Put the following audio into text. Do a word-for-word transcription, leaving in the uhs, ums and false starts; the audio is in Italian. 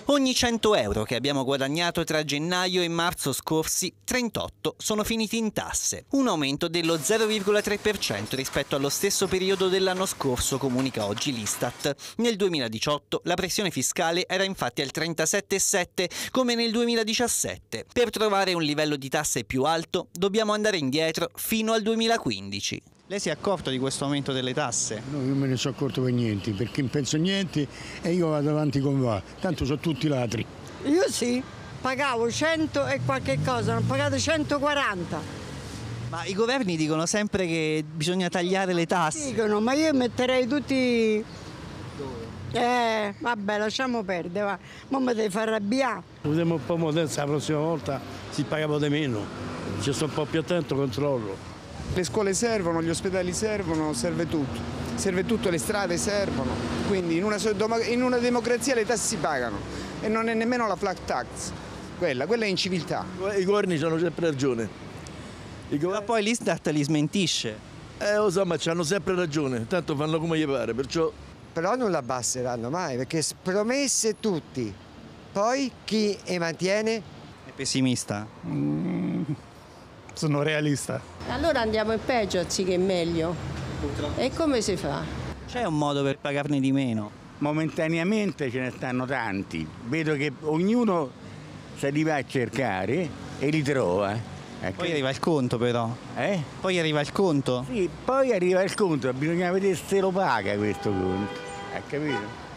Ogni cento euro che abbiamo guadagnato tra gennaio e marzo scorsi, trentotto sono finiti in tasse. Un aumento dello zero virgola tre per cento rispetto allo stesso periodo dell'anno scorso, comunica oggi l'Istat. Nel duemiladiciotto la pressione fiscale era infatti al trentasette virgola sette come nel duemiladiciassette. Per trovare un livello di tasse più alto dobbiamo andare indietro fino al duemilaquindici. Lei si è accorto di questo aumento delle tasse? No, non me ne sono accorto per niente, perché non penso niente e io vado avanti con va. Tanto sono tutti ladri. Io sì, pagavo cento e qualche cosa, ho pagato centoquaranta. Ma i governi dicono sempre che bisogna tagliare le tasse. Dicono, ma io metterei tutti... Eh, vabbè, lasciamo perdere, va. Ma mi devi far arrabbiare. Usiamo un po' moderna, la prossima volta si pagava di meno. Ci sto un po' più attento, controllo. Le scuole servono, gli ospedali servono, serve tutto. Serve tutto, le strade servono. Quindi in una, in una democrazia le tasse si pagano e non è nemmeno la flat tax. Quella, quella è inciviltà. I governi hanno sempre ragione. I governi... Ma poi l'Istat li smentisce. Eh, lo so, ma hanno sempre ragione, tanto fanno come gli pare, perciò... Però non la abbasseranno mai, perché promesse tutti. Poi chi le mantiene? È pessimista. Mm, sono realista. Allora andiamo in peggio anziché in meglio. E come si fa? C'è un modo per pagarne di meno? Momentaneamente ce ne stanno tanti. Vedo che ognuno se li va a cercare e li trova. Ecco. Poi arriva il conto però. Eh? Poi arriva il conto. Sì, poi arriva il conto, bisogna vedere se lo paga questo conto. Hai capito?